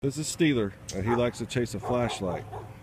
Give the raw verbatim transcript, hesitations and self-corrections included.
This is Steeler, and he likes to chase a flashlight.